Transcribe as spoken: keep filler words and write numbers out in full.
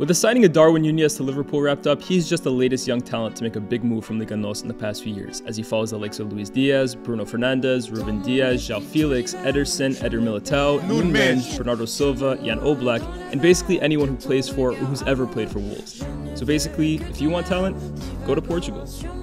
With the signing of Darwin Núñez to Liverpool wrapped up, he's just the latest young talent to make a big move from Liga Nos in the past few years, as he follows the likes of Luis Diaz, Bruno Fernandes, Ruben Diaz, João Felix, Ederson, Eder Militao, Núñez, Bernardo Silva, Jan Oblak, and basically anyone who plays for or who's ever played for Wolves. So basically, if you want talent, go to Portugal.